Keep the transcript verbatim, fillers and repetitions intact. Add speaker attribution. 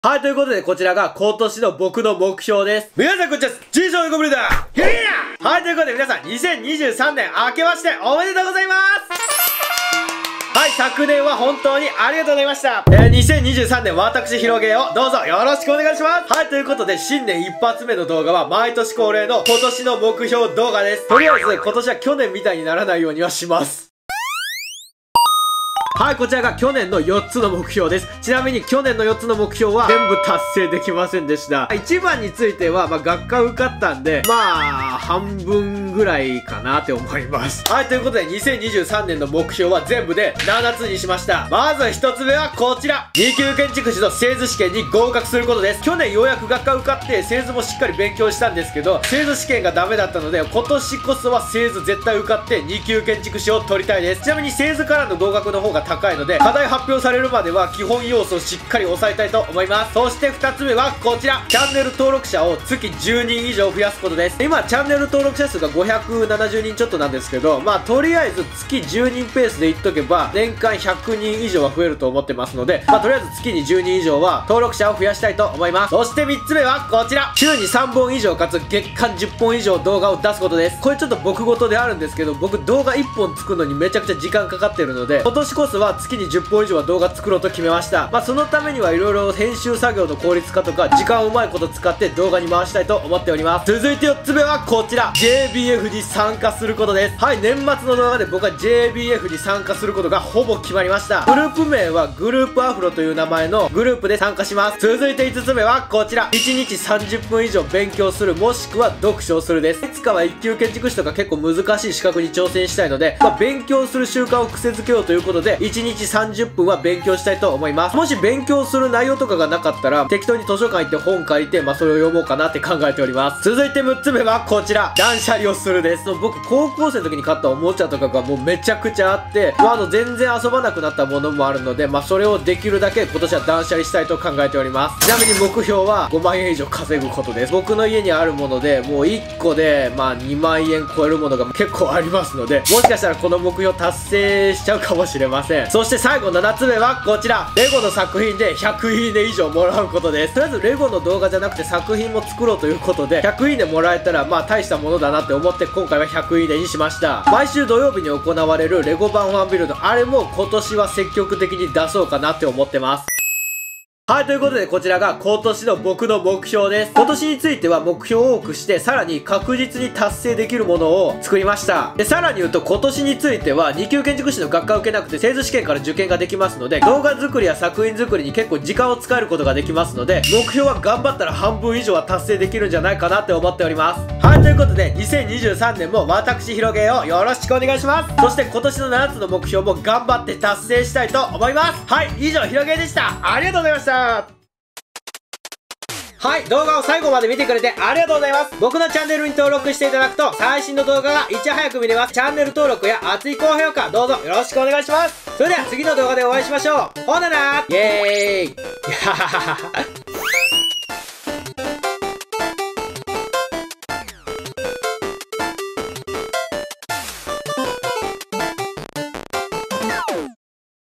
Speaker 1: はい、ということで、こちらが今年の僕の目標です。皆さんこんにちは、ジーショーのゴブリーダーヒリーナはい、ということで皆さん、にせんにじゅうさんねん明けましておめでとうございますはい、昨年は本当にありがとうございました。えー、にせんにじゅうさんねん私広げをどうぞよろしくお願いします。はい、ということで、新年一発目の動画は毎年恒例の今年の目標動画です。とりあえず、今年は去年みたいにならないようにはします。はい、こちらが去年のよっつの目標です。ちなみに去年のよっつの目標は全部達成できませんでした。いちばんについては、まあ、学科受かったんで、まあ、半分ぐらいかなって思います。はい、ということでにせんにじゅうさんねんの目標は全部でななつにしました。まずひとつめはこちら。に級建築士の製図試験に合格することです。去年ようやく学科受かって製図もしっかり勉強したんですけど、製図試験がダメだったので、今年こそは製図絶対受かってに級建築士を取りたいです。ちなみに製図からの合格の方が高いので、課題発表されるまでは基本要素をしっかり押さえたいと思います。そしてふたつめはこちら。チャンネル登録者を月じゅうにん以上増やすことです。今、チャンネル登録者数がごひゃくななじゅうにんちょっとなんですけど、まあ、とりあえず月じゅうにんペースでいっとけば、年間ひゃくにん以上は増えると思ってますので、まあ、とりあえず月にじゅうにん以上は登録者を増やしたいと思います。そしてみっつめはこちら。週にさんぼん以上かつ月間じゅっぽん以上動画を出すことです。これちょっと僕事であるんですけど、僕動画いっぽん作るのにめちゃくちゃ時間かかってるので、今年こそは月にじゅっぽん以上は動画作ろうと決めました。まあ、そのためにはいろいろ編集作業の効率化とか、時間をうまいこと使って動画に回したいと思っております。続いてよっつめはこちら。ジェービーエフ に参加することです。はい、年末の動画で僕は ジェービーエフ に参加することがほぼ決まりました。グループ名はグループアフロという名前のグループで参加します。続いていつつめはこちら。いちにちさんじゅっぷん以上勉強する、もしくは読書をするです。いつかはいっ級建築士とか結構難しい資格に挑戦したいので、まあ、勉強する習慣を癖づけようということで、いちにちさんじゅっぷんは勉強したいと思います。もし勉強する内容とかがなかったら、適当に図書館行って本借りて、まあ、それを読もうかなって考えております。続いてむっつめはこちら。断捨離をするです。僕、高校生の時に買ったおもちゃとかがもうめちゃくちゃあって、まあ、あの、全然遊ばなくなったものもあるので、まあ、それをできるだけ今年は断捨離したいと考えております。ちなみに目標はごまんえん以上稼ぐことです。僕の家にあるもので、もういっこで、まあ、にまんえん超えるものが結構ありますので、もしかしたらこの目標達成しちゃうかもしれません。そして最後ななつめはこちら。レゴの作品でひゃくいいね以上もらうことです。とりあえずレゴの動画じゃなくて作品も作ろうということで、ひゃくいいねもらえたらまあ大したものだなって思って今回はひゃくいいねにしました。毎週土曜日に行われるレゴ版ファンビルド、あれも今年は積極的に出そうかなって思ってます。はい、ということでこちらが今年の僕の目標です。今年については目標を多くして、さらに確実に達成できるものを作りました。で、さらに言うと今年についてはに級建築士の学科を受けなくて製図試験から受験ができますので、動画作りや作品作りに結構時間を使えることができますので、目標は頑張ったら半分以上は達成できるんじゃないかなって思っております。はい、ということでにせんにじゅうさんねんも私広げをよろしくお願いします。そして今年のななつの目標も頑張って達成したいと思います。はい、以上広げでした。ありがとうございました。はい、動画を最後まで見てくれてありがとうございます。僕のチャンネルに登録していただくと最新の動画がいち早く見れます。チャンネル登録や熱い高評価どうぞよろしくお願いします。それでは次の動画でお会いしましょう。ほななーイエーイ。